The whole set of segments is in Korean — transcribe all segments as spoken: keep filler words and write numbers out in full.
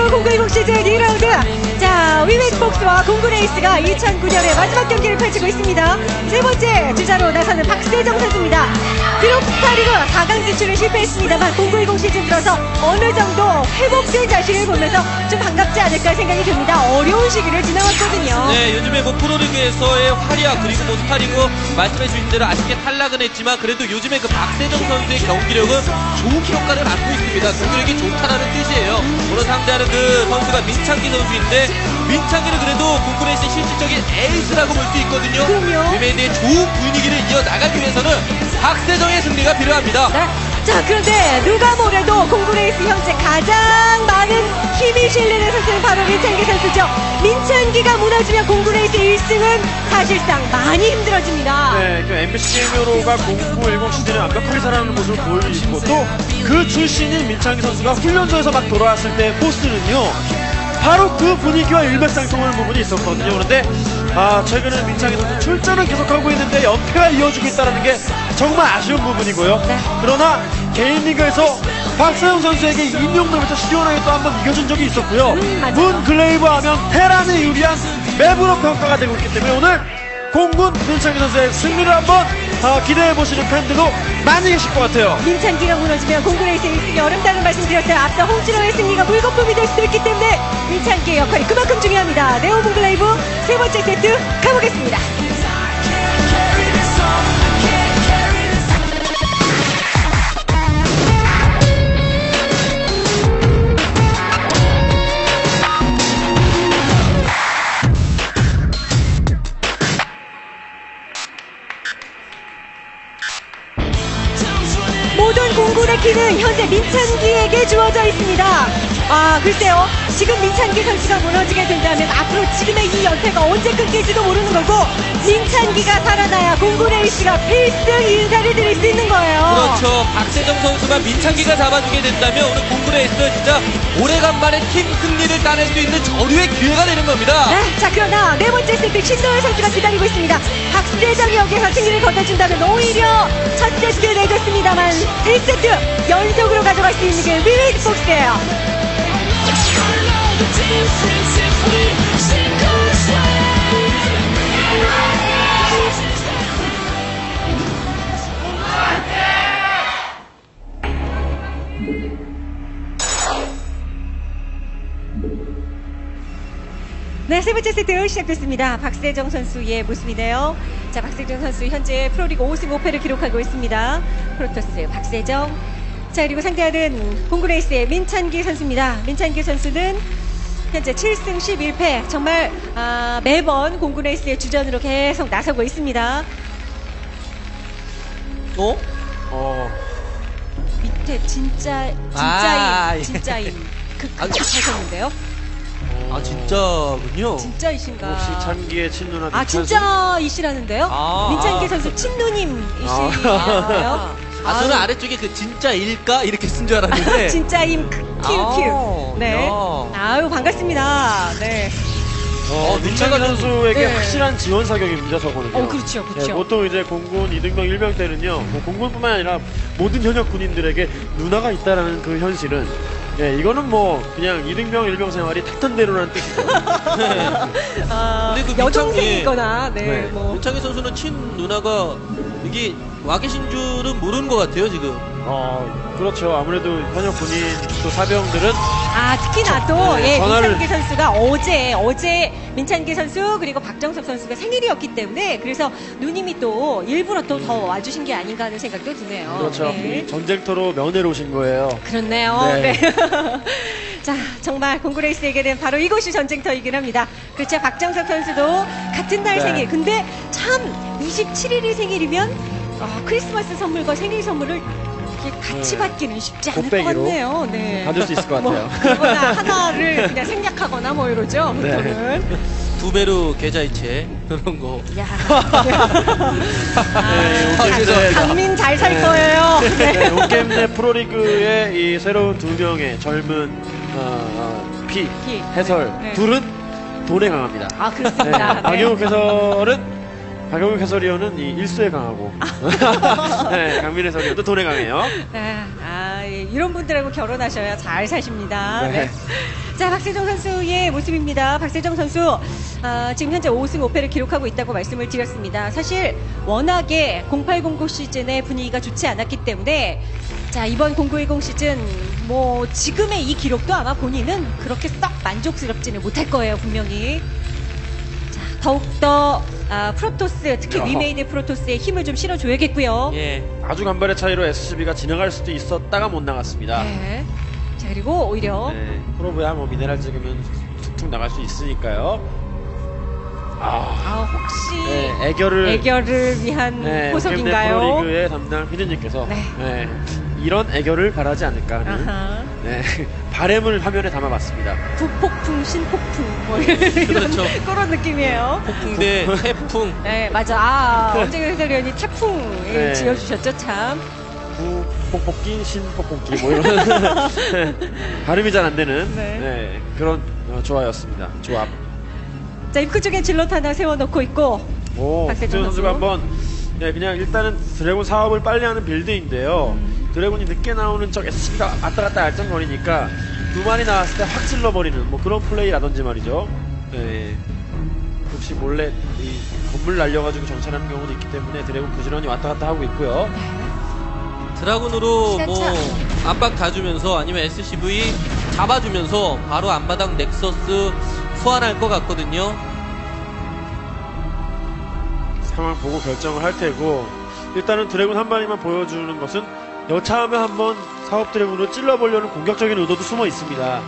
프로리그 공구이십 시즌 이 라운드. 자, 위메이스복스와 공구레이스가 이천구 년의 마지막 경기를 펼치고 있습니다. 세 번째 주자로 나서는 박세정 선수입니다. 비록 스타리그 사 강 진출을 실패했습니다만 공구이십 시즌 들어서 어느 정도 회복된 자신을 보면서 좀 반갑지 않을까 생각이 듭니다. 어려운 시기를 지나왔거든요. 네, 요즘에 뭐 프로리그에서의 활약 그리고 뭐 스타리그 말씀해 주신 대로 아쉽게 탈락은 했지만 그래도 요즘에 그 박세정 선수의 경기력은 좋은 평가를 받고 있습니다. 경기력이 좋다라는 뜻이에요. 오늘 상대하는 그 선수가 민창기 선수인데 민창기는 그래도 공구레이스의 실질적인 에이스라고 볼 수 있거든요. 그럼요. 위메이드의 좋은 분위기를 이어나가기 위해서는 박세정의 승리가 필요합니다. 네. 자, 그런데 누가 뭐래도 공구레이스 현재 가장 많은 힘이 실리는 선수는 바로 민창기 선수죠. 민창기가 무너지면 공구레이스 일 승은 사실상 많이 힘들어집니다. 네, 그 엠비씨 게임으로가 공구십 시즌에 완벽하게 살아나는 모습을 보여주고 또 그 출신인 민창기 선수가 훈련소에서 막 돌아왔을 때 포스는요 바로 그 분위기와 일맥상통하는 부분이 있었거든요. 그런데 아 최근에 민창기 선수 출전은 계속하고 있는데 연패가 이어지고 있다는 게 정말 아쉬운 부분이고요. 네. 그러나 개인 리그에서 박세영 선수에게 임용노부터 시원하게 또 한 번 이겨준 적이 있었고요. 음, 문 글레이브 하면 테란에 유리한 맵으로 평가가 되고 있기 때문에 오늘 공군 민창기 선수의 승리를 한번 어, 기대해보시는 팬들도 많이 계실 것 같아요. 민창기가 무너지면 공구레이스 일 승이 어렵다는 말씀드렸어요. 앞서 홍진호의 승리가 물거품이 될 수도 있기 때문에 민창기의 역할이 그만큼 중요합니다. 네오문 글레이브 세 번째 세트 가보겠습니다. 모든 공군의 키는 현재 민창기에게 주어져 있습니다. 아, 글쎄요. 지금 민창기 선수가 무너지게 된다면 앞으로 지금의 이 연패가 언제 끊길지도 모르는 거고 민창기가 살아나야 공군레이스가 필승 인사를 드릴 수 있는 거예요. 그렇죠. 박세정 선수가 민창기가 잡아주게 된다면 오늘 공구레이스 진짜 오래간만에 팀 승리를 따낼 수 있는 저류의 기회가 되는 겁니다. 네, 자 그러나 네 번째 세트 신도현 선수가 기다리고 있습니다. 박세정이 여기에서 승리를 거둬준다면 오히려 첫 세트 내줬습니다만 세 세트 연속으로 가져갈 수 있는 게 위메이스복스예요. 네, 세 번째 세트 시작됐습니다. 박세정 선수의 모습이네요. 자, 박세정 선수 현재 프로리그 오 승 오 패를 기록하고 있습니다. 프로토스 박세정. 자, 그리고 상대하는 공구레이스의 민찬기 선수입니다. 민찬기 선수는 현재 칠 승 십일 패. 정말 아, 매번 공구레이스의 주전으로 계속 나서고 있습니다. 어? 어, 밑에 진짜 진짜임 아, 예. 진짜임 아, 극하셨는데요. 아 진짜군요. 진짜이신가? 혹시 찬기의 친누나 아 민찬수? 진짜이시라는데요? 아, 민찬기 아. 선수 친누님이시네요. 아, 아 저는 아래쪽에 그 진짜일까 이렇게 쓴 줄 알았는데. 진짜임 키우키우. 아, 네. 야. 아유 반갑습니다. 네. 어, 어, 민창기 민창기 선수에게 네. 확실한 지원 사격입니다, 저거는요. 어, 그렇죠, 그렇죠. 네, 보통 이제 공군 이등병 일병 때는요, 뭐 공군뿐만 아니라 모든 현역 군인들에게 누나가 있다라는 그 현실은, 예, 이거는 뭐 그냥 이등병 일병 생활이 탁탄대로라는 뜻이죠. 아, 근데 그 여동생이거나 네, 네. 뭐 민창기 선수는 친 누나가 여기 와 계신 줄은 모르는 것 같아요 지금. 어, 그렇죠. 아무래도 현역 군인 또 사병들은 아 특히나 또 네, 예, 전화를- 민찬기 선수가 어제 어제 민찬기 선수 그리고 박정섭 선수가 생일이었기 때문에 그래서 누님이 또 일부러 또 더 와주신 게 아닌가 하는 생각도 드네요. 그렇죠. 네. 이 전쟁터로 면회로 오신 거예요. 그렇네요. 네. 네. 자, 정말 공구레이스에게는 바로 이곳이 전쟁터이긴 합니다. 그렇죠. 박정석 선수도 같은 날 네. 생일. 근데 참 이십칠 일이 생일이면 어, 크리스마스 선물과 생일 선물을 이렇게 같이 네. 받기는 쉽지 않을 것 곱빼기로 같네요. 네. 받을 수 있을 것 뭐, 같아요. 그거나 하나를 그냥 생략하거나 뭐 이러죠. 네. 보통은. 두 배로 계좌이체 그런 거. 야. 네, 아, 오케이. 강민 잘 살 네. 거예요. 네, 온게임 내 프로리그의 이 새로운 두 명의 젊은 어, 어, 피, 피. 해설 네. 둘은 돈에 강합니다. 아, 그렇습니다. 네. 박영욱 해설은 박영욱 해설위원은 이 일수에 강하고 네, 강민 해설위원도 돈에 강해요. 네, 아, 예, 이런 분들하고 결혼하셔야 잘 사십니다. 네. 네. 자, 박세정 선수의 모습입니다. 박세정 선수 아, 지금 현재 오 승 오 패를 기록하고 있다고 말씀을 드렸습니다. 사실 워낙에 공팔공구 시즌의 분위기가 좋지 않았기 때문에 자, 이번 공구이공 시즌 뭐 지금의 이 기록도 아마 본인은 그렇게 썩 만족스럽지는 못할 거예요, 분명히. 자, 더욱더 아, 프로토스, 특히 야. 위메이드 프로토스에 힘을 좀 실어줘야겠고요. 예. 아주 간발의 차이로 에스씨비가 지나갈 수도 있었다가 못 나갔습니다. 네. 자, 그리고 오히려 네, 프로브야 뭐 미네랄 찍으면 툭툭 나갈 수 있으니까요. 아, 아, 혹시 네, 애결을 애결을 위한 네, 포석인가요? 프로리그의 담당 피디님께서 네. 네, 이런 애결을 바라지 않을까 하는 아하. 네, 바램을 화면에 담아봤습니다. 부폭풍, 신폭풍 뭐 이런 그렇죠. 그런 느낌이에요. 폭풍 대 태풍. 네, 맞아. 아, 엄정현 해설위원이 태풍 네. 지어주셨죠, 참. 구폭폭기 신폭폭기 뭐 이런 네, 발음이 잘 안 되는 네. 네, 그런 어, 조화였습니다. 조합. 자, 입구 쪽에 질럿 하나 세워놓고 있고. 오, 박세정 박세정 선수가 선수. 한번 네, 그냥 일단은 드래곤 사업을 빨리 하는 빌드인데요. 음. 드래곤이 늦게 나오는 적 에스씨비가 왔다 갔다 알짱거리니까 두 마리 나왔을 때 확 질러버리는 뭐 그런 플레이라든지 말이죠. 네. 혹시 몰래 이 건물 날려가지고 정찰하는 경우도 있기 때문에 드래곤 부지런히 왔다 갔다 하고 있고요. 드라군으로 시간차. 뭐 압박 가주면서 아니면 에스씨브이 잡아주면서 바로 앞마당 넥서스 소환할 것 같거든요. 상황 보고 결정을 할 테고 일단은 드래곤 한 마리만 보여주는 것은 여차하면 한번 사업 드래곤으로 찔러보려는 공격적인 의도도 숨어 있습니다.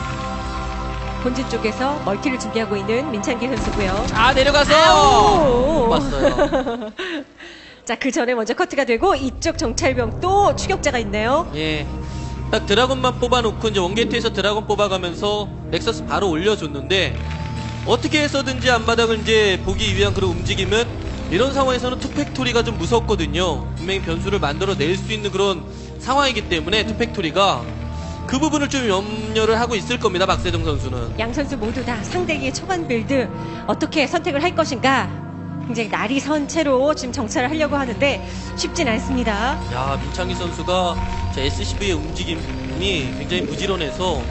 본진 쪽에서 멀티를 준비하고 있는 민찬기 선수고요. 아, 내려가서 아우! 못 봤어요. 자, 그 전에 먼저 커트가 되고 이쪽 정찰병 또 추격자가 있네요. 예. 딱 드라곤만 뽑아놓고 이제 원게이트에서 드라곤 뽑아가면서 넥서스 바로 올려줬는데 어떻게 해서든지 앞마당을 이제 보기 위한 그런 움직임은 이런 상황에서는 투팩토리가 좀 무섭거든요. 분명히 변수를 만들어낼 수 있는 그런 상황이기 때문에 투팩토리가 그 부분을 좀 염려를 하고 있을 겁니다. 박세정 선수는. 양 선수 모두 다 상대기의 초반 빌드 어떻게 선택을 할 것인가 굉장히 날이 선 채로 지금 정찰을 하려고 하는데 쉽진 않습니다. 야, 민창기 선수가 에스씨브이의 움직임이 굉장히 부지런해서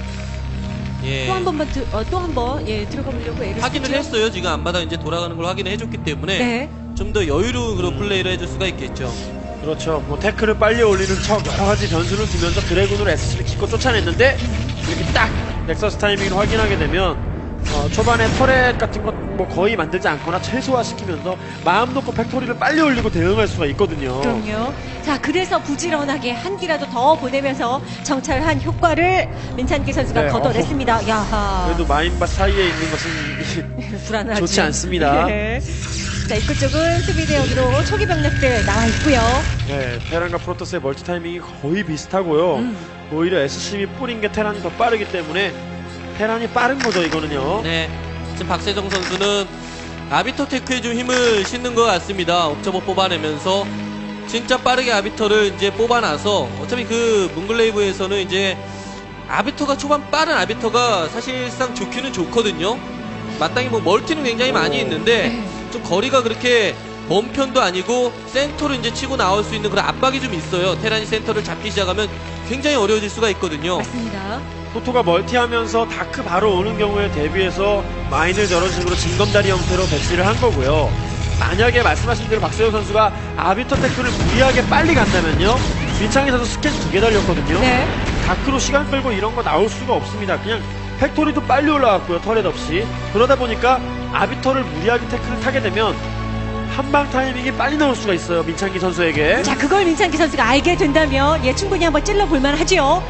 예. 또 한 번만 드- 어, 또 한 번 예, 들어가 보려고 애를 확인을 쓰죠. 했어요. 지금 앞마당 이제 돌아가는 걸 확인을 해줬기 때문에 네. 좀 더 여유로운 그런 플레이를 해줄 수가 있겠죠. 그렇죠. 뭐 태클을 빨리 올리는 척 여러 가지 변수를 두면서 드래곤으로 에스씨비 찍고 쫓아냈는데 이렇게 딱 넥서스 타이밍을 확인하게 되면 어, 초반에 터렛 같은 것 뭐 거의 만들지 않거나 최소화시키면서 마음 놓고 팩토리를 빨리 올리고 대응할 수가 있거든요. 그럼요. 자, 그래서 부지런하게 한 기라도 더 보내면서 정찰한 효과를 민찬기 선수가 네, 거둬냈습니다. 야하. 그래도 마인바 사이에 있는 것은 불안하지. 좋지 않습니다. 네. 자, 입구 쪽은 수비 대역으로 초기 병력들 나와 있고요. 네, 테란과 프로토스의 멀티 타이밍이 거의 비슷하고요. 음. 오히려 에스씨비 뿌린 게 테란이 더 빠르기 때문에 테란이 빠른 거죠, 이거는요. 네. 지금 박세정 선수는 아비터 테크에 좀 힘을 싣는 것 같습니다. 옵저버 뽑아내면서 진짜 빠르게 아비터를 이제 뽑아놔서 어차피 그 문글레이브에서는 이제 아비터가 초반 빠른 아비터가 사실상 좋기는 좋거든요. 마땅히 뭐 멀티는 굉장히 많이 있는데 네. 좀 거리가 그렇게 먼 편도 아니고 센터로 이제 치고 나올 수 있는 그런 압박이 좀 있어요. 테란이 센터를 잡기 시작하면 굉장히 어려워질 수가 있거든요. 맞습니다. 토토가 멀티하면서 다크 바로 오는 경우에 대비해서 마인을 저런 식으로 징검다리 형태로 배치를 한 거고요. 만약에 말씀하신 대로 박세호 선수가 아비터 태클을 무리하게 빨리 간다면요. 민창희 선수 스캔 두 개 달렸거든요. 네. 다크로 시간 끌고 이런 거 나올 수가 없습니다. 그냥 팩토리도 빨리 올라왔고요. 터렛 없이. 그러다 보니까 아비터를 무리하게 태클을 타게 되면 한방 타이밍이 빨리 나올 수가 있어요. 민창기 선수에게. 자, 그걸 민찬기 선수가 알게 된다면 예, 충분히 한번 찔러볼 만하죠.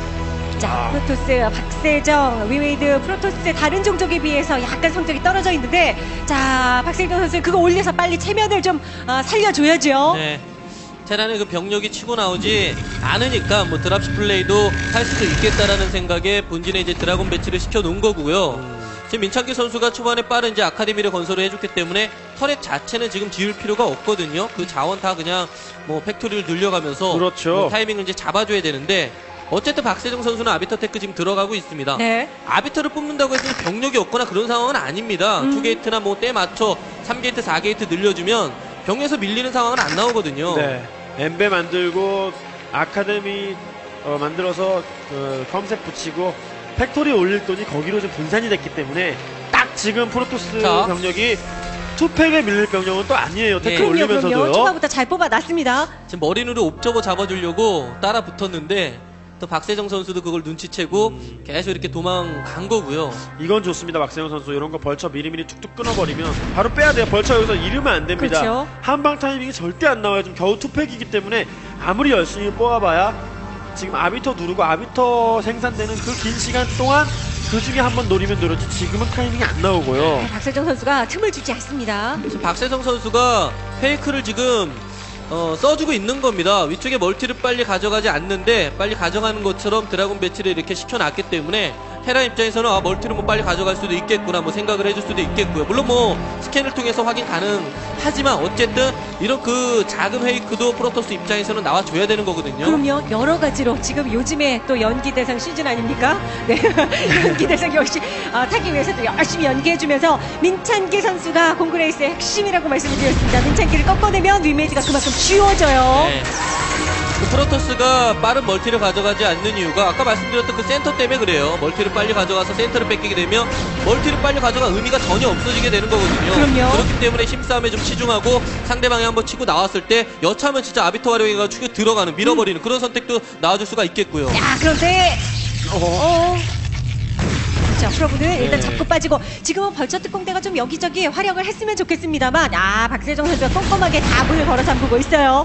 자, 아. 프로토스, 박세정, 위메이드, 프로토스의 다른 종족에 비해서 약간 성적이 떨어져 있는데 자, 박세정 선수 그거 올려서 빨리 체면을 좀 어, 살려줘야죠. 네. 테란의 그 병력이 치고 나오지 않으니까 뭐 드랍시 플레이도 할 수도 있겠다라는 생각에 본진에 이제 드라곤 배치를 시켜 놓은 거고요. 지금 민창기 선수가 초반에 빠른 이제 아카데미를 건설을 해줬기 때문에 터렛 자체는 지금 지을 필요가 없거든요. 그 자원 다 그냥 뭐 팩토리를 늘려가면서 그렇죠. 뭐 타이밍을 이제 잡아줘야 되는데 어쨌든 박세정 선수는 아비터 테크 지금 들어가고 있습니다. 네. 아비터를 뽑는다고 해서 병력이 없거나 그런 상황은 아닙니다. 음. 투 게이트나 뭐 때 맞춰 삼 게이트, 사 게이트 늘려주면 병에서 밀리는 상황은 안 나오거든요. 네. 엠베 만들고 아카데미 어, 만들어서 그 컴셋 붙이고 팩토리 올릴 돈이 거기로 좀 분산이 됐기 때문에 딱 지금 프로토스 자. 병력이 투팩에 밀릴 병력은 또 아니에요. 태클 네. 그럼요, 그럼요. 올리면서도요. 초반부터 잘 뽑아놨습니다. 지금 머리누르 옵저버 잡아주려고 따라 붙었는데 또 박세정 선수도 그걸 눈치채고 음. 계속 이렇게 도망간 거고요. 이건 좋습니다. 박세영 선수 이런 거 벌처 미리미리 툭툭 끊어버리면 바로 빼야 돼요. 벌처 여기서 잃으면 안 됩니다. 그렇죠. 한방 타이밍이 절대 안 나와요. 좀 겨우 투팩이기 때문에 아무리 열심히 뽑아봐야 지금 아비터 누르고 아비터 생산되는 그 긴 시간 동안 그 중에 한번 노리면 노렸지 지금은 타이밍이 안 나오고요. 네, 박세정 선수가 틈을 주지 않습니다. 지금 박세정 선수가 페이크를 지금 어, 써주고 있는 겁니다. 위쪽에 멀티를 빨리 가져가지 않는데 빨리 가져가는 것처럼 드라곤 배치를 이렇게 시켜놨기 때문에 테라 입장에서는 아, 멀티를 뭐 빨리 가져갈 수도 있겠구나 뭐 생각을 해줄 수도 있겠고요. 물론 뭐 스캔을 통해서 확인 가능하지만 어쨌든 이런 그 작은 페이크도 프로토스 입장에서는 나와줘야 되는 거거든요. 그럼요. 여러 가지로 지금 요즘에 또 연기 대상 시즌 아닙니까? 네. 연기 대상 역시 아, 타기 위해서도 열심히 연기해주면서 민찬기 선수가 공그레이스의 핵심이라고 말씀을 드렸습니다. 민찬기를 꺾어내면 위메이드가 그만큼 쉬워져요. 네. 그 프로토스가 빠른 멀티를 가져가지 않는 이유가 아까 말씀드렸던 그 센터 때문에 그래요. 멀티를 빨리 가져가서 센터를 뺏기게 되면 멀티를 빨리 가져간 의미가 전혀 없어지게 되는 거거든요. 그럼요. 그렇기 때문에 힘싸움에 좀 치중하고 상대방이 한번 치고 나왔을 때 여차하면 진짜 아비터 활용해가지고 들어가는 밀어버리는 그런 선택도 나와줄 수가 있겠고요. 야, 그런데 어. 자, 프로브는 일단 네. 잡고 빠지고 지금은 벌처 특공대가 좀 여기저기 활약을 했으면 좋겠습니다만 아, 박세정 선수가 꼼꼼하게 답을 걸어 잠그고 있어요.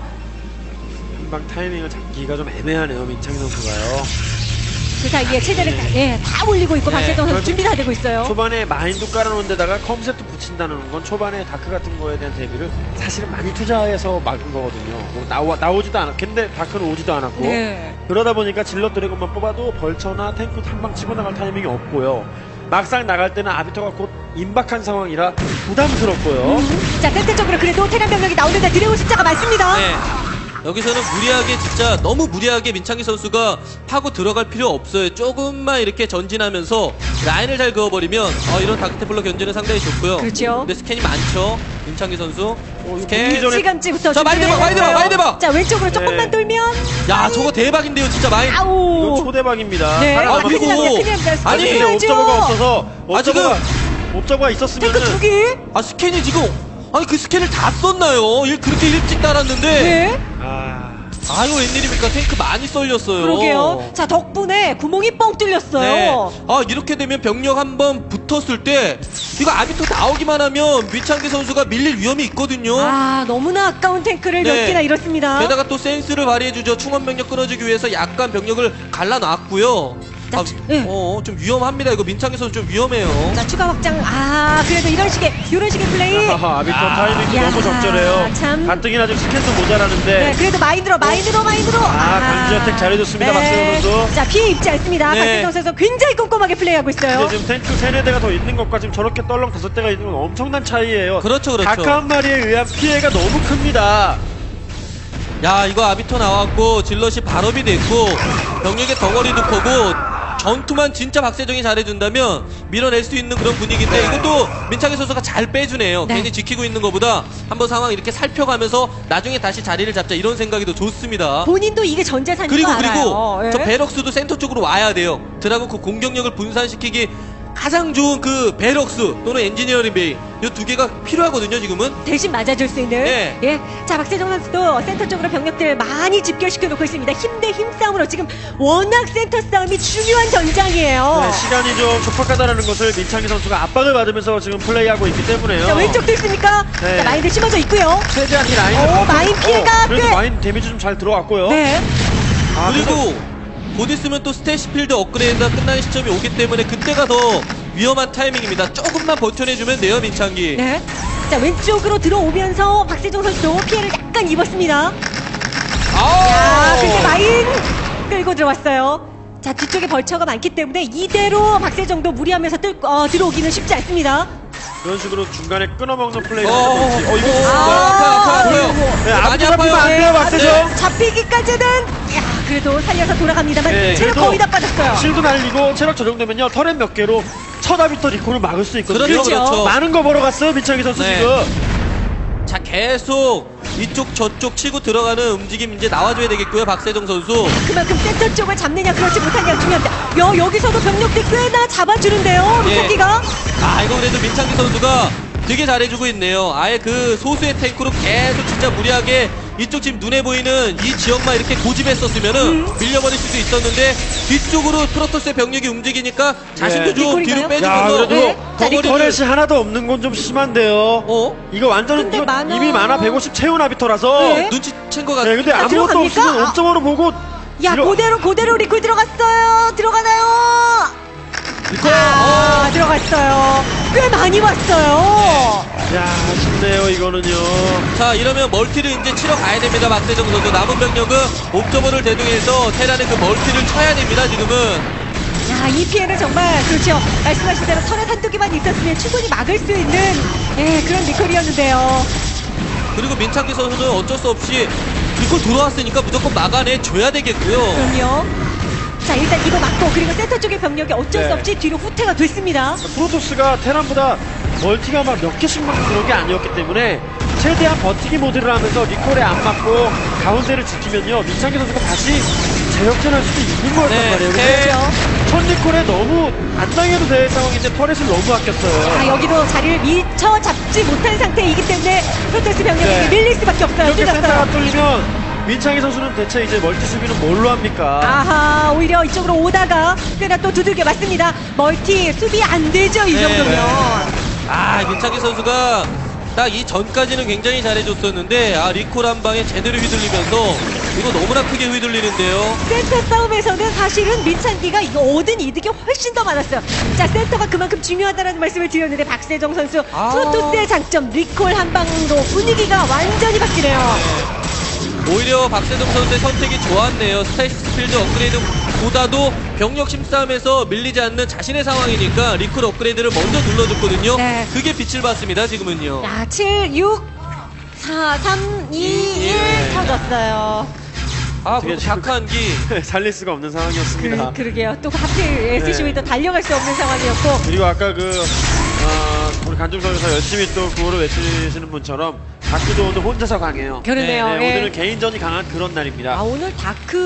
한방 타이밍을 잡기가 좀 애매하네요. 민창희 선수가요. 그 사이에 체제를 다, 예, 다 올리고 있고 네. 박세정 선수 그래도 준비 다 되고 있어요. 초반에 마인드 깔아놓은 데다가 컴셋도 붙인다는 건 초반에 다크 같은 거에 대한 대비를 사실은 많이 투자해서 막은 거거든요. 뭐 나오, 나오지도 않았겠는데 다크는 오지도 않았고 네. 그러다 보니까 질럿 드래곤만 뽑아도 벌처나 탱크 한 방 치고 나갈 타이밍이 없고요. 막상 나갈 때는 아비터가 곧 임박한 상황이라 부담스럽고요. 음, 자, 센터 쪽으로 그래도 테란 병력이 나오는데 들여온 숫자가 많습니다. 네. 여기서는 무리하게 진짜 너무 무리하게 민창기 선수가 파고 들어갈 필요 없어요. 조금만 이렇게 전진하면서 라인을 잘 그어버리면 어, 이런 다크테플러 견제는 상당히 좋고요. 그렇죠. 근데 스캔이 많죠. 민창기 선수. 이거 스캔. 보기 전에 시간찌부터 자, 많이 대박, 많이 대박, 많이 대박. 자, 왼쪽으로 조금만 네. 돌면 야, 저거 대박인데요, 진짜 많이. 이건 아우. 초대박입니다. 네. 하나 아, 남았고. 그리고- 큰일 납니다, 큰일 납니다. 아니, 스캔 근데 해야죠. 옵저버가 없어서 아, 지금- 옵저버가 옵저버가 탱크 두 있었으면은 개. 아, 스캔이 지금 아니 그 스캔을 다 썼나요? 일 그렇게 일찍 달았는데. 네. 아 아유, 웬일입니까? 탱크 많이 썰렸어요. 그러게요. 자, 덕분에 구멍이 뻥 뚫렸어요. 네. 아, 이렇게 되면 병력 한번 붙었을 때 이거 아비토 나오기만 하면 민창기 선수가 밀릴 위험이 있거든요. 아, 너무나 아까운 탱크를 몇 네. 개나 잃었습니다. 게다가 또 센스를 발휘해주죠. 충원 병력 끊어주기 위해서 약간 병력을 갈라놨고요. 자, 아, 네. 어, 좀 위험합니다. 이거 민창기 선수 좀 위험해요. 자, 추가 확장. 아, 그래도 이런 식의, 이런 식의 플레이. 하하, 아비터 아, 타이밍이 야, 너무 적절해요. 참. 가뜩이나 지금 스캔도 모자라는데 네, 그래도 마인드로, 마인드로, 마인드로. 아, 강지 어택 잘해줬습니다, 박세웅 선수. 자, 피해 입지 않습니다. 네. 박세웅 선수 굉장히 꼼꼼하게 플레이하고 있어요. 근데 지금 탱크 세네 대가 더 있는 것과 지금 저렇게 떨렁 다섯 대가 있는 건 엄청난 차이예요. 그렇죠, 그렇죠. 다크 한 마리에 의한 피해가 너무 큽니다. 야, 이거 아비토 나왔고 질럿이 발업이 됐고 병력의 덩어리도 크고 전투만 진짜 박세정이 잘해준다면 밀어낼 수 있는 그런 분위기인데 이것도 민창기 선수가 잘 빼주네요. 네. 괜히 지키고 있는 것보다 한번 상황 이렇게 살펴가면서 나중에 다시 자리를 잡자 이런 생각이 더 좋습니다. 본인도 이게 전재산인 그리고 거 알아요. 그리고 예. 저 베럭스도 센터 쪽으로 와야 돼요. 드라군 그 공격력을 분산시키기 가장 좋은 그 베럭스 또는 엔지니어링 베이 이 두 개가 필요하거든요 지금은. 대신 맞아줄 수 있는. 네. 예. 자, 박세정 선수도 센터 쪽으로 병력들 많이 집결시켜 놓고 있습니다. 힘 대 힘 싸움으로 지금 워낙 센터 싸움이 중요한 전장이에요. 네, 시간이 좀 촉박하다는 것을 민창기 선수가 압박을 받으면서 지금 플레이하고 있기 때문에요. 자, 왼쪽도 있습니까? 네. 자, 마인드 심어져 있고요. 최대한 이 라인을 오, 봐- 마인 피해가 어, 그래도 꽤- 마인 데미지 좀 잘 들어왔고요. 네. 아, 그리고 곧 있으면 또 스테이시필드 업그레이드가 끝나는 시점이 오기 때문에 그때가 더 위험한 타이밍입니다. 조금만 버텨내주면 돼요 민창기. 네. 자, 왼쪽으로 들어오면서 박세종 선수도 피해를 약간 입었습니다. 아, 야, 근데 마인 끌고 들어왔어요. 자, 뒤쪽에 벌처가 많기 때문에 이대로 박세종도 무리하면서 뜰, 어, 들어오기는 쉽지 않습니다. 이런 식으로 중간에 끊어먹는 플레이를 어, 하는 건지. 어, 이거 어, 좋습니다. 아파요, 아파요, 아파요. 어이구. 네, 많이 앞뒤 잡히면 안 아파요. 돼요, 박세종. 네. 잡히기까지는, 야, 그래도 살려서 돌아갑니다만, 네, 체력 그래도 거의 다 빠졌어요. 실드 날리고 체력 저 정도면요 터렛 몇 개로 첫 아비터 리콜을 막을 수 있거든요. 그렇죠, 그렇죠. 많은 거 보러 갔어요 민창기 선수 네. 지금. 자 계속 이쪽 저쪽 치고 들어가는 움직임 이제 나와줘야 되겠고요. 박세정 선수. 그만큼 센터 쪽을 잡느냐 그렇지 못하냐 중요합니다. 여, 여기서도 병력들 꽤나 잡아주는데요. 예. 민창기가. 아 이거 그래도 민창기 선수가 되게 잘해주고 있네요. 아예 그 소수의 탱크로 계속 진짜 무리하게 이쪽 지금 눈에 보이는 이 지역만 이렇게 고집했었으면은 음. 밀려버릴 수도 있었는데 뒤쪽으로 프로토스의 병력이 움직이니까 자신도 네. 좀 리콜인가요? 뒤로 야, 빼주면서 그래도 네. 자, 덩어리를 터렛이 하나도 없는 건 좀 심한데요. 어? 이거 완전히 근데 이거 많아. 이미 많아 백오십 채운 아비터라서. 네. 네. 눈치챈 것 같아. 근데 아, 아무것도 들어갑니까? 없으면 아. 옵점으로 보고. 야, 이러- 그대로 그대로 리콜 들어갔어요. 들어가나요? 리콜. 아, 들어갔어요. 꽤 많이 왔어요. 야, 아쉽네요, 이거는요. 자 이러면 멀티를 이제 치러 가야 됩니다. 박세정 선수 남은 병력은 옵저버를 대동해서 테란의 그 멀티를 쳐야 됩니다. 지금은. 야, 이 피해는 정말 그렇죠. 말씀하신 대로 털에 한두 개만 있었으면 충분히 막을 수 있는 예, 그런 리콜이었는데요. 그리고 민창기 선수는 어쩔 수 없이 리콜 들어왔으니까 무조건 막아내 줘야 되겠고요. 그럼요. 자, 일단 이거 맞고 그리고 센터 쪽의 병력이 어쩔 수 네. 없이 뒤로 후퇴가 됐습니다. 프로토스가 테란보다 멀티가 막 몇 개씩만 그런 게 아니었기 때문에 최대한 버티기 모드를 하면서 리콜에 안 맞고 가운데를 지키면요 민창기 선수가 다시 재역전할 수도 있는 거였단 네, 말이에요. 네. 근데 첫 리콜에 너무 안 당해도 될 상황인데 터렛을 너무 아꼈어요. 자, 여기도 자리를 미처 잡지 못한 상태이기 때문에 프로토스 병력에게 네. 밀릴 수밖에 없어요. 이렇게 센터가 뚫렸어요. 뚫리면 민창기 선수는 대체 이제 멀티 수비는 뭘로 합니까? 아하, 오히려 이쪽으로 오다가 꽤나 또 두들겨 맞습니다. 멀티 수비 안 되죠, 이 네. 정도면. 아 민창기 선수가 딱 이 전까지는 굉장히 잘해줬었는데 아 리콜 한 방에 제대로 휘둘리면서 이거 너무나 크게 휘둘리는데요. 센터 싸움에서는 사실은 민창기가 이거 얻은 이득이 훨씬 더 많았어요. 자, 센터가 그만큼 중요하다는 말씀을 드렸는데 박세정 선수 아. 프로토스의 장점 리콜 한 방으로 분위기가 완전히 바뀌네요. 오히려 박세정 선수의 선택이 좋았네요. 스타시스 필드 업그레이드보다도 병력 심싸움에서 밀리지 않는 자신의 상황이니까 리콜 업그레이드를 먼저 눌러줬거든요. 네. 그게 빛을 봤습니다. 지금은요. 자, 칠, 육, 사, 삼, 이, 일 예. 터졌어요. 아 되게 그리고 다크한기 살릴 수가 없는 상황이었습니다. 그, 그러게요. 또 하필 에스씨비도 네. 달려갈 수 없는 상황이었고. 그리고 아까 그 어, 우리 간중석에서 열심히 또 구호를 외치시는 분처럼 다크도 오늘 혼자서 강해요. 그러네요. 네, 예. 오늘은 개인전이 강한 그런 날입니다. 아, 오늘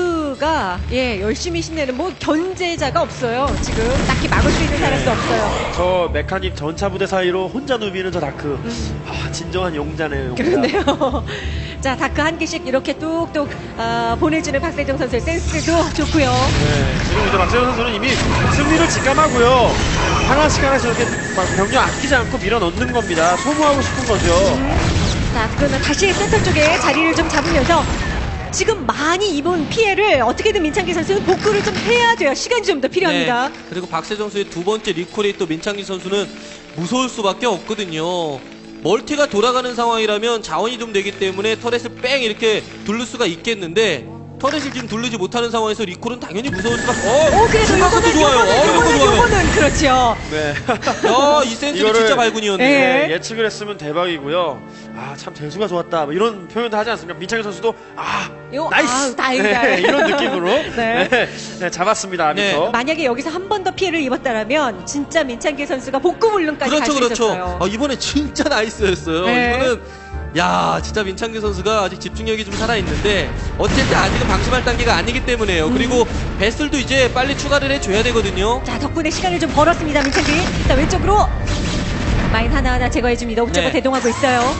다크가 예 열심히 신내는 뭐 견제자가 없어요. 지금 딱히 막을 수 있는 사람도 네. 없어요. 저 메카닉 전차 부대 사이로 혼자 누비는 저 다크. 아, 진정한 용자네요. 용자. 그런데요. 자, 다크 한 개씩 이렇게 뚝뚝 아, 보내주는 박세정 선수의 센스도 좋고요. 네, 지금 이제 박세현 선수는 이미 승리를 직감하고요. 하나씩 하나씩 이렇게 막 병력 아끼지 않고 밀어넣는 겁니다. 소모하고 싶은 거죠. 자, 그러면 다시 센터 쪽에 자리를 좀 잡으면서 지금 많이 입은 피해를 어떻게든 민창기 선수는 복구를 좀 해야 돼요. 시간이 좀 더 필요합니다. 네. 그리고 박세정 선수의 두 번째 리콜이 또 민창기 선수는 무서울 수밖에 없거든요. 멀티가 돌아가는 상황이라면 자원이 좀 되기 때문에 터렛을 뺑 이렇게 둘를 수가 있겠는데 터렛을 지금 둘르지 못하는 상황에서 리콜은 당연히 무서울 수밖에. 어, 오, 그래도 요거는 좋아요. 요거는 어, 요거 요거는 좋아요. 요거는 그렇죠. 네. 야, 이 센스는 이거를- 진짜 발군이었네. 네. 네, 예측을 했으면 대박이고요. 아, 참 대수가 좋았다. 뭐 이런 표현도 하지 않습니까? 민창희 선수도 아, 요, 나이스. 아우, 다행이다. 네, 이런 느낌으로 네. 네. 네, 잡았습니다. 네. 아비터. 만약에 여기서 한 번 더 피해를 입었다면 진짜 민창기 선수가 복구 물론까지 갈 그렇죠, 수 그렇죠. 있었어요. 아, 이번에 진짜 나이스였어요. 네. 이거는 야, 진짜 민창기 선수가 아직 집중력이 좀 살아 있는데 어쨌든 아직은 방심할 단계가 아니기 때문에요. 음. 그리고 베슬도 이제 빨리 추가를 해줘야 되거든요. 자, 덕분에 시간을 좀 벌었습니다, 민창기. 자, 왼쪽으로 마인 하나하나 제거해줍니다. 옵저버 네. 대동하고 있어요.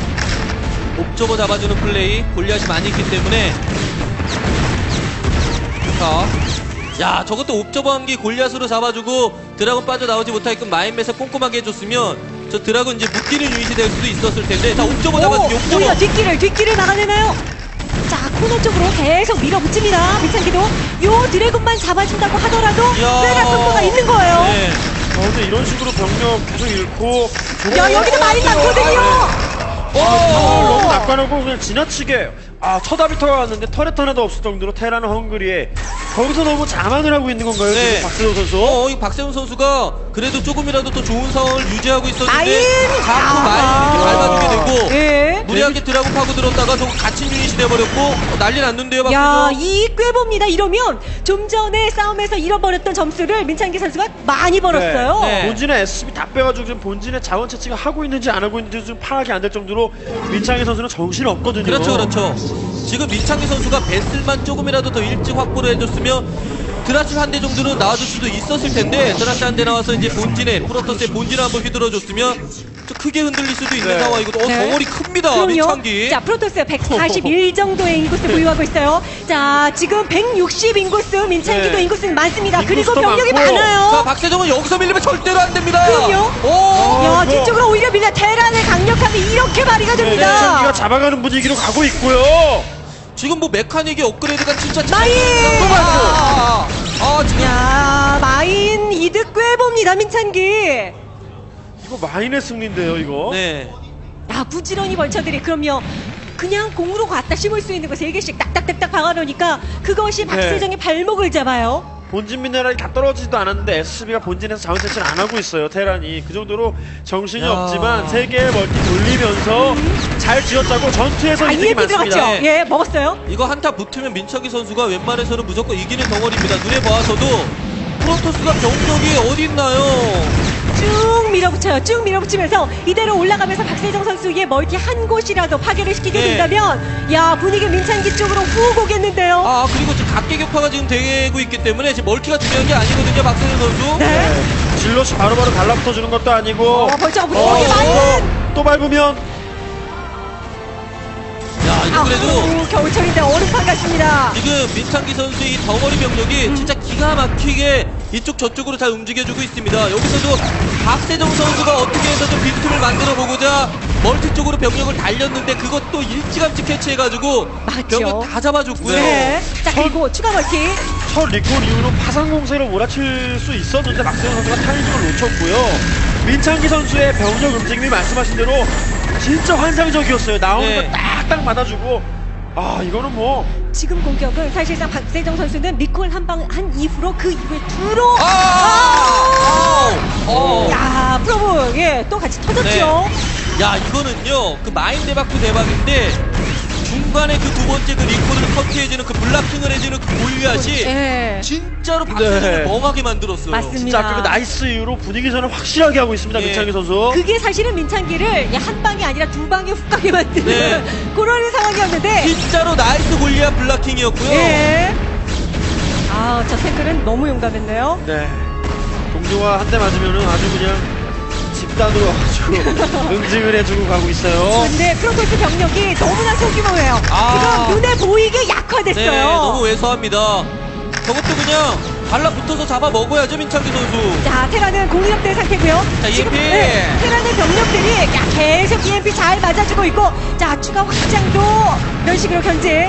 옵저버 잡아주는 플레이 골리앗이 많이 있기 때문에 자, 야 저것도 옵저버 한기 골리앗으로 잡아주고 드라곤 빠져나오지 못하게끔 마인맷에 꼼꼼하게 해줬으면 저 드라곤 이제 묶이는 유닛이 될 수도 있었을 텐데 자 옵저버 잡아주고 오, 옵저버 오히려 뒷길을, 뒷길을 막아내나요? 자, 코너 쪽으로 계속 밀어붙입니다. 민창기도 요 드래곤만 잡아준다고 하더라도 이야. 꽤나 승부가 있는 거예요. 네. 어, 근데 이런 식으로 병력 계속 잃고 야, 여기도 많이 났거든요. 아, 타워를 너무 낚아놓고 그냥 지나치게 아, 첫 아비터가 왔는데 터렛 하나도 없을 정도로 테라는 헝그리에 거기서 너무 자만을 하고 있는 건가요? 네. 지금 박세호 선수? 어, 이 박세훈 선수가 그래도 조금이라도 더 좋은 상황을 유지하고 있었는데 마인! 자꾸 아. 마인 이렇게 밟아주게 되고 예. 무리하게 드라군 파고 들었다가 좀 갇힌 유닛이 돼버렸고 어, 난리 났는데요, 야, 박세훈. 이 꽤 봅니다. 이러면 좀 전에 싸움에서 잃어버렸던 점수를 민창기 선수가 많이 벌었어요. 네. 네. 본진의 에스비 다 빼가지고 지금 본진의 자원 채취가 하고 있는지 안 하고 있는지 좀 파악이 안 될 정도로 민창희 선수는 정신이 없거든요. 그렇죠, 그렇죠. 지금 민창기 선수가 베슬만 조금이라도 더 일찍 확보를 해줬으면 드라시 한 대 정도는 나와줄 수도 있었을 텐데 드라시 한 대 나와서 이제 본진에 프로토스의 본진을 한번 휘둘러줬으면 좀 크게 흔들릴 수도 있는 네. 상황이고 어, 네. 덩어리 큽니다, 그럼요. 민창기. 자, 프로토스 백사십일 정도의 인구수 보유하고 있어요. 자, 지금 백육십 인구수, 민창기도 네. 인구수는 많습니다. 그리고 인구수도 병력이 많고. 많아요. 자, 박세정은 여기서 밀리면 절대로 안 됩니다. 그럼요. 오, 야, 이거- 뒤쪽으로 오히려 밀려 테란의 강력함이 이렇게 발휘가 네, 됩니다. 민창기가 잡아가는 분위기로 가고 있고요. 지금 뭐 메카닉의 업그레이드가 진짜 잘 마인! 됐어요. 아, 아, 지금 야, 마인 이득 꽤 봅니다, 민창기. 이거 마인의 승리인데요, 이거. 네. 야, 부지런히 벌쳐들이 그럼요. 그냥 공으로 갖다 심을 수 있는 거 세 개씩 딱딱딱딱 박아놓으니까 그것이 박세정의 발목을 잡아요. 본진 미네랄이 다 떨어지지도 않았는데 에스비가 본진에서 자원 채취를 안 하고 있어요, 테란이. 그 정도로 정신이 야. 없지만 세 개의 멀티 돌리면서 잘 지었다고 전투에서 이득이 아이엠피 많습니다. 들어갔죠? 네. 예, 먹었어요. 이거 한타 붙으면 민철기 선수가 웬만해서는 무조건 이기는 덩어리입니다. 눈에 봐서도 프로토스가 병력이 어디 있나요? 쭉 밀어붙여요. 쭉 밀어붙이면서 이대로 올라가면서 박세정 선수의 멀티 한 곳이라도 파괴를 시키게 네. 된다면 야, 분위기 민창기 쪽으로 훅 오겠는데요. 아, 그리고 지금 각계격파가 지금 되고 있기 때문에 지금 멀티가 중요한 게 아니거든요, 박세현 선수. 네. 네. 질럿이 바로바로 달라붙어 주는 것도 아니고. 어, 벌써가 무서운 어, 게 많은. 또 밟으면 야, 이거 그래도 아우, 겨울철인데 얼음판 같습니다. 지금 민창기 선수의 이 덩어리 병력이 음. 진짜 기가 막히게 이쪽 저쪽으로 잘 움직여주고 있습니다. 여기서도 박세정 선수가 어떻게 해서 좀 빈틈을 만들어 보고자 멀티 쪽으로 병력을 달렸는데 그것도 일찌감치 캐치해가지고 맞죠. 병력 다 잡아줬고요. 네. 자, 그리고 추가 멀티. 첫 리콜 이후로 파상공세로 몰아칠 수 있었는데 박세현 선수가 타이밍을 놓쳤고요. 민창기 선수의 병력 움직임이 말씀하신 대로 진짜 환상적이었어요. 나오는 네. 거 딱딱 맞아주고. 아, 이거는 뭐. 지금 공격은 사실상 박세정 선수는 리콜 한 방 한 이후로 그 이후에 두로. 아! 아! 어. 야, 프로브 예, 또 같이 터졌죠. 네. 야, 이거는요, 그 마인 대박도 대박인데, 중간에 그 두 번째 그 리콜을 커트해주는 그 블락킹을 해주는 그 골리앗이 예. 진짜로 박세정을 네. 멍하게 만들었어요. 맞습니다. 진짜 그 나이스 이후로 분위기 전을 확실하게 하고 있습니다. 예. 민창기 선수. 그게 사실은 민창기를 예, 한 방이 아니라 두 방에 훅 가게 만드는 네. 그런 상황이었는데. 진짜로 나이스 골리앗 블락킹이었고요. 예. 아, 저 태클은 너무 용감했네요. 네. 동료와 한 대 맞으면은 아주 그냥 집단으로 아주 응징을 해주고 가고 있어요. 근데 프로토스 병력이 너무나 소규모예요. 아. 지금 눈에 보이게 약화됐어요. 네, 너무 왜소합니다. 저것도 그냥 달라붙어서 잡아 먹어야죠, 민창기 선수. 자, 테라는 공격된 상태고요. 자, 지금, 이엠피. 네, 테라는 병력들이 야, 계속 이엠피 잘 맞아주고 있고, 자, 추가 확장도 이런 식으로 견제.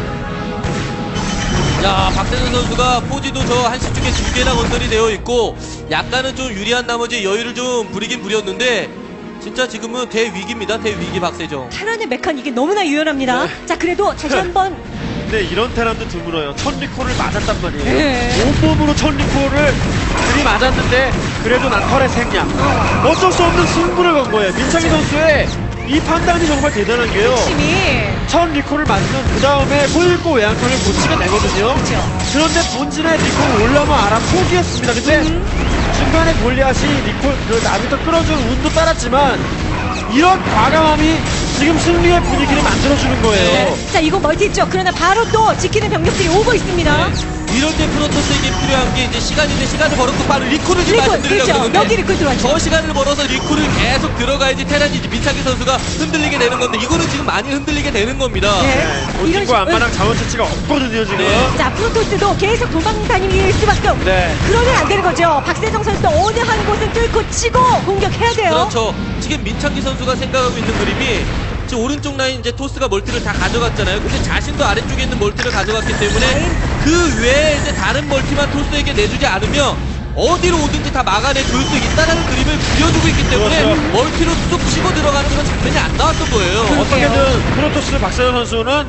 야, 박세준 선수가 포지도 저 한시 쪽에 두 개나 건설이 되어 있고 약간은 좀 유리한 나머지 여유를 좀 부리긴 부렸는데 진짜 지금은 대위기입니다. 대위기 박세정. 테란의 메카닉이 너무나 유연합니다. 네. 자, 그래도 다시 한번 근데 이런 테란도 드물어요. 첫 리콜을 맞았단 말이에요. 네. 온몸으로 첫 리콜을 들이 맞았는데 그래도 난 털의 생략. 어쩔 수 없는 승부를 건 거예요. 민창기 선수의 이 판단이 정말 대단한 게요. 힘이 첫 리콜을 맞으면 그 다음에 꼬일고 외양턴을 고치게 되거든요. 그렇죠. 그런데 본진에 리콜 올라면 알아 포기했습니다. 근데 음. 중간에 골리앗이 리콜 그 나비터 끌어주는 운도 따랐지만 이런 과감함이 지금 승리의 분위기를 만들어주는 거예요. 네. 자, 이거 멀티 있죠. 그러나 바로 또 지키는 병력들이 오고 있습니다. 네. 이럴 때 프로토스에게 필요한 게 이제 시간인데 시간을 벌었고 빠른 리콜을 좀 리콜, 말씀드리려고 그렇죠. 그러는데 여기 리콜 들어왔죠. 저 시간을 벌어서 리콜을 계속 들어가야지 테란이 이제 민창기 선수가 흔들리게 되는 건데 이거는 지금 많이 흔들리게 되는 겁니다. 네. 이런 본진과 식으로- 안마랑 자원 채취가 없거든요 지금. 네. 자, 프로토스도 계속 도망 다닐 수밖에 없. 네. 그러면 안 되는 거죠. 박세정 선수도 어느 한 곳을 뚫고 치고 공격해야 돼요. 그렇죠. 지금 민창기 선수가 생각하고 있는 그림이 지금 오른쪽 라인 이제 토스가 멀티를 다 가져갔잖아요. 근데 자신도 아래쪽에 있는 멀티를 가져갔기 때문에 그 외에 이제 다른 멀티만 토스에게 내주지 않으면 어디로 오든지 다 막아내 줄 수 있다는 그림을 그려주고 있기 때문에 그렇죠. 멀티로 쑥 치고 들어가는 그런 장면이 안 나왔던 거예요. 어떻게든 프로토스 박세현 선수는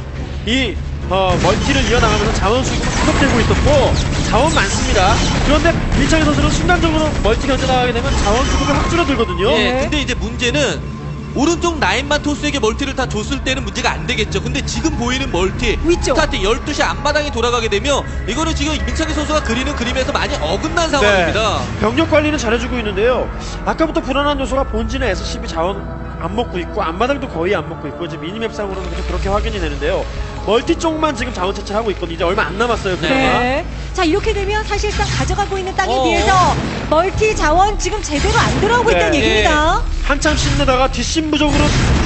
이 어, 멀티를 이어나가면서 자원 수급이 부족되고 있었고 자원 많습니다. 그런데 민창희 선수는 순간적으로 멀티 견제나가게 되면 자원 수급이 확 줄어들거든요. 예, 근데 이제 문제는 오른쪽 라인만 토스에게 멀티를 다 줬을 때는 문제가 안 되겠죠. 근데 지금 보이는 멀티 위쪽. 스타트 열두 시 앞마당에 돌아가게 되면 이거는 지금 민창기 선수가 그리는 그림에서 많이 어긋난 상황입니다. 네. 병력 관리는 잘해주고 있는데요. 아까부터 불안한 요소가 본진의 에스씨비 자원 안 먹고 있고 앞마당도 거의 안 먹고 있고 이제 미니맵상으로는 그렇게, 그렇게 확인이 되는데요. 멀티 쪽만 지금 자원 채취하고 있거든요. 이제 얼마 안 남았어요. 그나마. 네. 자, 이렇게 되면 사실상 가져가고 있는 땅에 어. 비해서 멀티 자원 지금 제대로 안 들어오고 네. 있다는 얘기입니다. 한참 신내다가 뒷심부적으로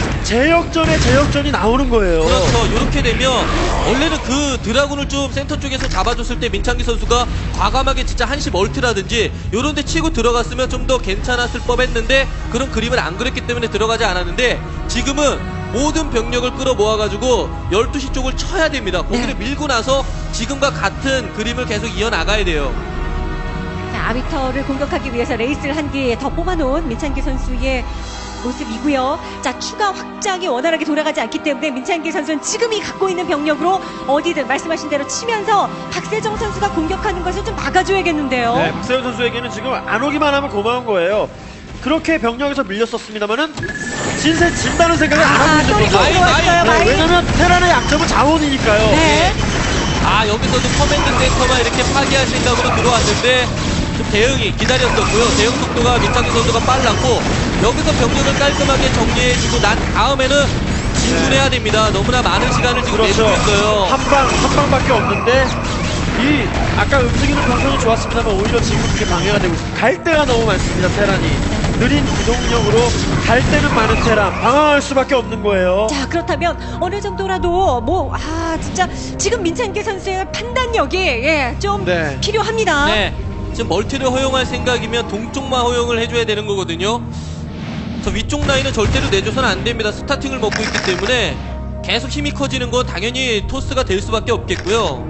제역전에 제역전이 나오는 거예요. 그렇죠. 이렇게 되면 원래는 그 드라군을 좀 센터 쪽에서 잡아줬을 때 민창기 선수가 과감하게 진짜 한시 멀티라든지 이런 데 치고 들어갔으면 좀 더 괜찮았을 법했는데 그런 그림을 안 그렸기 때문에 들어가지 않았는데 지금은 모든 병력을 끌어모아가지고 열두 시 쪽을 쳐야 됩니다. 거기를 네. 밀고 나서 지금과 같은 그림을 계속 이어나가야 돼요. 자, 아비터를 공격하기 위해서 레이스를 한 개 더 뽑아놓은 민찬기 선수의 모습이고요. 자, 추가 확장이 원활하게 돌아가지 않기 때문에 민찬기 선수는 지금이 갖고 있는 병력으로 어디든 말씀하신 대로 치면서 박세정 선수가 공격하는 것을 좀 막아줘야겠는데요. 네, 박세현 선수에게는 지금 안 오기만 하면 고마운 거예요. 그렇게 병력에서 밀렸었습니다만은 진세 진다는 생각을 안 아, 하고 있는 또 거죠. 리콜 들어왔어요. 네, 마인. 왜냐면 테란의 약점은 자원이니까요. 네. 아, 여기서도 커맨드 센터만 이렇게 파괴할 생각으로 들어왔는데 좀 대응이 기다렸었고요. 대응 속도가 민창기 선수가 빨랐고 여기서 병력을 깔끔하게 정리해주고 난 다음에는 진군해야 됩니다. 너무나 많은 시간을 지금 그렇죠. 내주고 있어요. 한 방, 한 방밖에 없는데 이 아까 움직이는 방송이 좋았습니다만 오히려 지금 그게 방해가 되고 있습니다. 갈 데가 너무 많습니다. 테란이. 느린 기동력으로 갈 데는 많은 테란. 방황할 수밖에 없는 거예요. 자, 그렇다면 어느 정도라도 뭐 아 진짜 지금 민찬기 선수의 판단력이 예, 좀 네. 필요합니다. 네. 지금 멀티를 허용할 생각이면 동쪽만 허용을 해줘야 되는 거거든요. 저 위쪽 라인은 절대로 내줘서는 안 됩니다. 스타팅을 먹고 있기 때문에 계속 힘이 커지는 건 당연히 토스가 될 수밖에 없겠고요.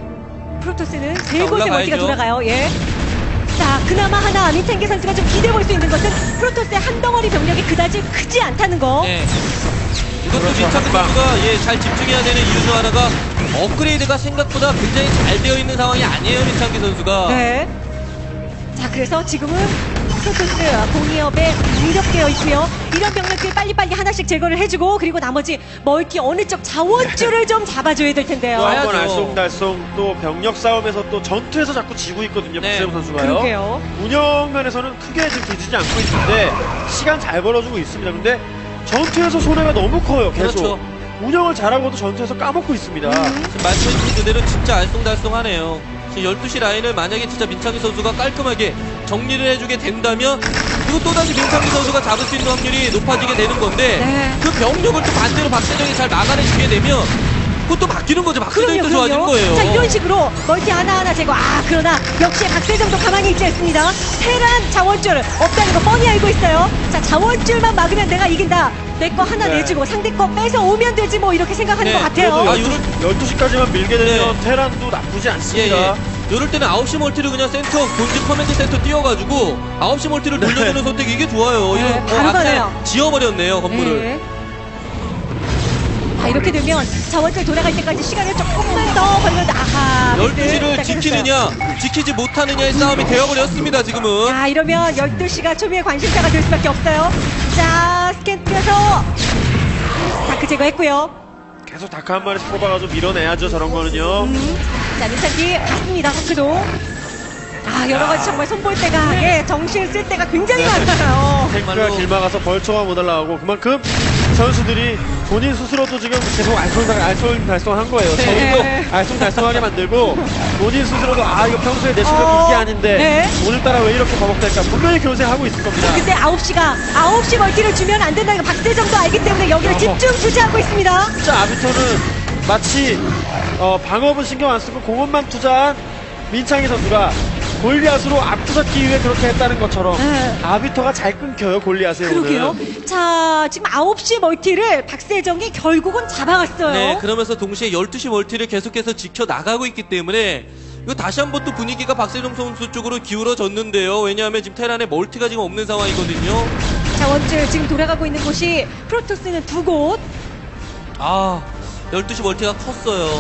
프로토스는 세 곳에 올라가야죠. 멀티가 돌아가요. 예. 자, 그나마 하나 민찬기 선수가 좀 기대해 볼 수 있는 것은 프로토스의 한 덩어리 병력이 그다지 크지 않다는 거. 네. 이것도 그렇죠, 민창기 한 방. 선수가 예, 잘 집중해야 되는 이유 중 하나가 업그레이드가 생각보다 굉장히 잘 되어 있는 상황이 아니에요. 민창기 선수가. 네. 자, 그래서 지금은 프로토스 공이업에 밀렵되어 있고요. 이런 병력들 빨리빨리 하나씩 제거를 해주고 그리고 나머지 멀티 어느 쪽 자원줄을 좀 잡아줘야 될 텐데요. 또 한 번 와야죠. 알쏭달쏭 또 병력 싸움에서 또 전투에서 자꾸 지고 있거든요. 네. 박세영 선수가요. 그러게요. 운영 면에서는 크게 지금 뒤지지 않고 있는데 시간 잘 벌어주고 있습니다. 근데 전투에서 손해가 너무 커요. 계속. 그렇죠. 운영을 잘하고도 전투에서 까먹고 있습니다. 지금 말씀해주신 그대로 진짜 알쏭달쏭하네요. 지금 열두 시 라인을 만약에 진짜 민창기 선수가 깔끔하게 정리를 해주게 된다면 그리고 또다시 민창기 선수가 잡을 수 있는 확률이 높아지게 되는 건데 네. 그 병력을 또 반대로 박세정이 잘 막아내주게 되면 그것도 바뀌는 거죠. 박세정이 또 좋아지는 거예요. 자, 이런 식으로 멀티 하나하나 제거. 아, 그러나 역시 박세정도 가만히 있지 않습니다. 테란 자원줄 없다는 거 뻔히 알고 있어요. 자, 자원줄만 막으면 내가 이긴다. 내 거 하나 네. 내주고 상대 거 뺏어 오면 되지 뭐 이렇게 생각하는 네, 것 같아요. 그래도 아, 아, 요럴- 열두 시까지만 밀게 되면 네. 테란도 나쁘지 예, 않습니다. 예. 이럴 때는 아홉 시 멀티를 그냥 센터, 본진 커맨드 센터 띄워가지고 아홉 시 멀티를 네. 돌려주는 선택 이게 좋아요. 네, 이거 바로 앞에 가네요. 지어버렸네요, 건물을. 네. 아, 이렇게 되면 자원줄 돌아갈 때까지 시간을 조금만 더 걸려도 아하. 열두 시를 네, 지키느냐, 지키지 못하느냐의 싸움이 되어버렸습니다, 지금은. 자, 이러면 열두 시가 초미의 관심사가 될 수밖에 없어요. 자, 스캔 뛰어서 다크 제거했고요. 계속 다크 한 마리씩 뽑아가지고 밀어내야죠. 저런 거는요. 음. 자, 민찬기 갔습니다. 다크도. 아, 여러 가지 정말 손볼 때가, 예, 정신 쓸 때가 굉장히 많아요. 탱크가 정말로. 길 막아서 벌초가 못 올라가고 그만큼 선수들이 본인 스스로도 지금 계속 알쏭달쏭한 거예요. 네. 저희도 알쏭달쏭하게 만들고 본인 스스로도 아 이거 평소에 내 실력 어, 이게 아닌데 네. 오늘따라 왜 이렇게 버벅댈까 분명히 교세하고 있을 겁니다. 근데 아홉 시가 아홉 시 멀티를 주면 안 된다는 거 박세정도 알기 때문에 여기를 어허. 집중 주시하고 있습니다. 진짜 아비터는 마치 어, 방어은 신경 안 쓰고 공원만 투자한 민창희 선수가 골리앗으로 앞서기 위해 그렇게 했다는 것처럼 네. 아비터가 잘 끊겨요 골리앗에 그러게요. 오늘. 자, 지금 아홉 시 멀티를 박세정이 결국은 잡아갔어요. 네, 그러면서 동시에 열두 시 멀티를 계속해서 지켜나가고 있기 때문에 이거 다시 한번 또 분위기가 박세정 선수 쪽으로 기울어졌는데요. 왜냐하면 지금 테란에 멀티가 지금 없는 상황이거든요. 자원줄 지금 돌아가고 있는 곳이 프로토스는 두 곳. 아, 열두 시 멀티가 컸어요.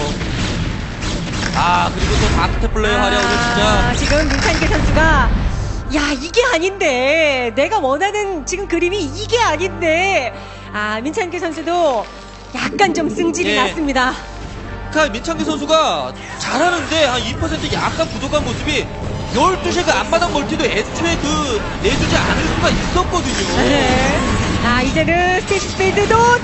아, 그리고 또 다크테플러의 활약을 진짜. 지금 민찬기 선수가 야 이게 아닌데 내가 원하는 지금 그림이 이게 아닌데 아 민찬기 선수도 약간 좀 승질이 예. 났습니다. 그러니까 민창기 선수가 잘하는데 한 이 퍼센트 약간 부족한 모습이 열두 시에 그 앞마당 멀티도 애초에 그 내주지 않을 수가 있었거든요. 네. 아 이제는 스테이시 스피드도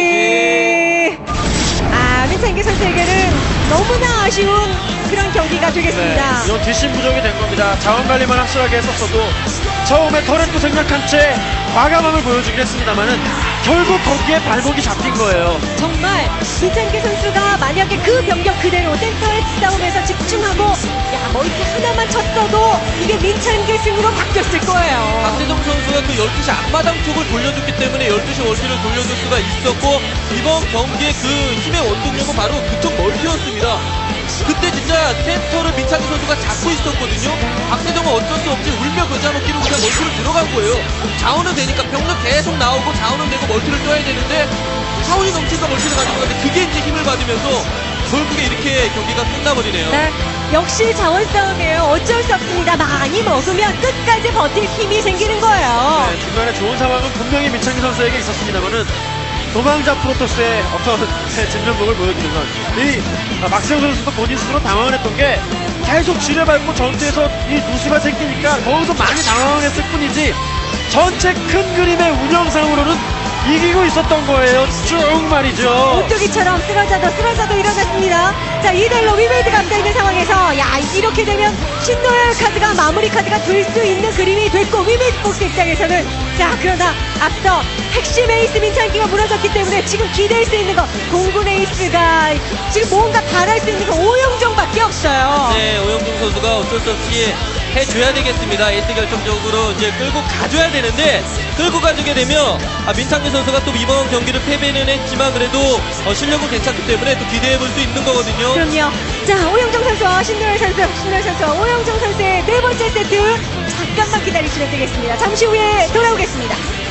지지. 아 민찬기 선수에게는 너무나 아쉬운 그런 경기가 되겠습니다. 네, 이런 뒷심 부족이 된 겁니다. 자원 관리만 확실하게 했었어도 처음에 터렛도 생략한 채 과감함을 보여주긴 했습니다만은 결국 거기에 발목이 잡힌 거예요. 정말 민찬기 선수가 만약에 그 병력 그대로 센터에 싸움에서 집중하고 야 멀티 하나만 쳤어도 이게 민찬기 승으로 바뀌었을 거예요. 박재정 선수가 그 열두 시 앞마당 쪽을 돌려줬기 때문에 열두 시 멀티를 돌려줄 수가 있었고 이번 경기의 그 힘의 원동력은 바로 그쪽 멀티였습니다. 그때 진짜 센터를 민창기 선수가 잡고 있었거든요. 박재정은 어쩔 수 없이 울며 겨자 먹기로 그냥 멀티를 들어간 거예요. 자원은 되니까 병력 계속 나오고 자원은 되고 멀티를 떠야 되는데 자원이 넘치니까 멀티를 가지고 가는데 그게 이제 힘을 받으면서 결국에 이렇게 경기가 끝나버리네요. 네, 역시 자원 싸움이에요. 어쩔 수 없습니다. 많이 먹으면 끝까지 버틸 힘이 생기는 거예요. 네, 중간에 좋은 상황은 분명히 민창기 선수에게 있었습니다만은 도망자 프로토스의 어떤 진면목을 보여주는 건 이 막세우 선수도 본인 스스로 당황을 했던 게 계속 지뢰밟고 전투에서 이 누수가 생기니까 거기서 많이 당황했을 뿐이지 전체 큰 그림의 운영상으로는 이기고 있었던 거예요. 쭉 말이죠. 오뚜기처럼 쓰러져도 쓰러져도 일어났습니다. 자, 이 대 일로 위메이드가 앞서있는 상황에서 야 이렇게 되면 신노열 카드가 마무리 카드가 될 수 있는 그림이 됐고 위메이드 복스 입장에서는 자 그러나 앞서 핵심 에이스 민찬기가 무너졌기 때문에 지금 기대할 수 있는 거 공군 에이스가 지금 뭔가 바랄 수 있는 거 오영종밖에 없어요. 네, 오영종 선수가 어쩔 수 없이 해줘야 되겠습니다. 에이스 결정적으로 이제 끌고 가줘야 되는데 끌고 가주게 되면 아, 민창기 선수가 또 이번 경기를 패배는 했지만 그래도 어, 실력은 괜찮기 때문에 또 기대해볼 수 있는 거거든요. 그럼요. 자 오영종 선수와 신노열 선수, 신노열 선수와 오영종 선수의 네 번째 세트 잠깐만 기다리시면 되겠습니다. 잠시 후에 돌아오겠습니다.